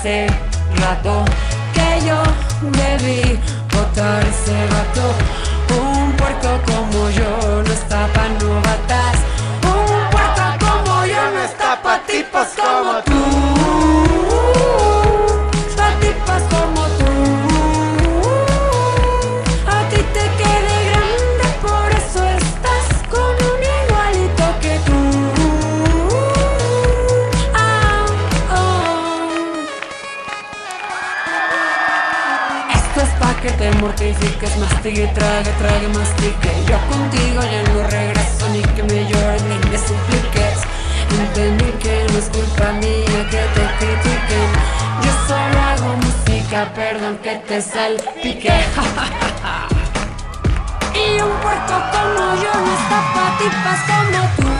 hace rato que yo debí botar ese vato. Un puerco como yo no está pa' novatas. Un puerco como yo no está pa' tipos como tú. Pa' tipos como tú. A ti te quedé grande, por eso estás con un igualito que tú. Ah, oh. Esto es pa' que te mortifiques, mastique, trague, trague, mastique. Yo contigo ya no regreso, ni que me llores ni me supliques. Entendí que no es culpa mía que te critiquen. Yo solo hago música, perdón que te salpique. Y un puerco como yo no está pa' tipas como tú.